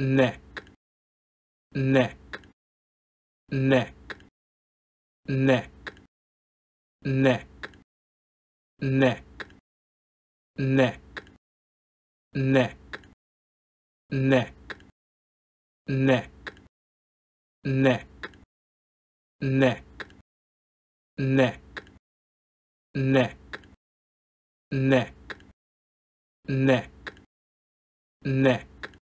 neck, neck, neck, neck, neck, neck, neck, neck, neck, neck, neck, neck, neck, neck, neck, neck, neck,